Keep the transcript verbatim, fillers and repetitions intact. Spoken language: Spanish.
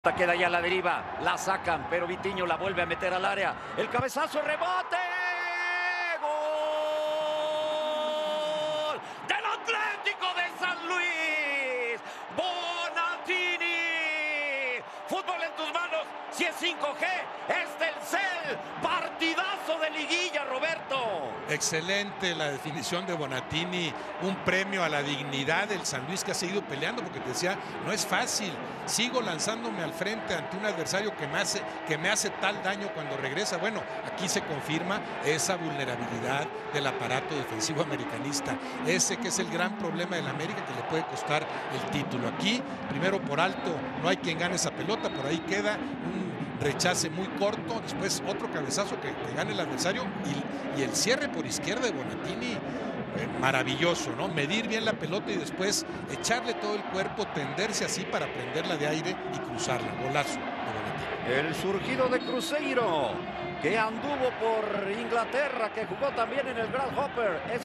Queda ya a la deriva, la sacan, pero Vitinho la vuelve a meter al área. El cabezazo, rebote. ¡Gol! ¡Del Atlético de San Luis! ¡Bonatini! Fútbol en tus manos. Si es cinco G, es Telcel. Partidazo de liguilla, Roberto. Excelente la definición de Bonatini, un premio a la dignidad del San Luis, que ha seguido peleando, porque te decía, no es fácil, sigo lanzándome al frente ante un adversario que me hace, que me hace tal daño cuando regresa. Bueno, aquí se confirma esa vulnerabilidad del aparato defensivo americanista, ese que es el gran problema del América, que le puede costar el título. Aquí, primero por alto, no hay quien gane esa pelota, por ahí queda un rechace muy corto, después otro cabezazo que, que gane el adversario y, y el cierre por izquierda de Bonatini, eh, maravilloso, ¿no? Medir bien la pelota y después echarle todo el cuerpo, tenderse así para prenderla de aire y cruzarla. Golazo de Bonatini. El surgido de Cruzeiro, que anduvo por Inglaterra, que jugó también en el Grasshopper. Es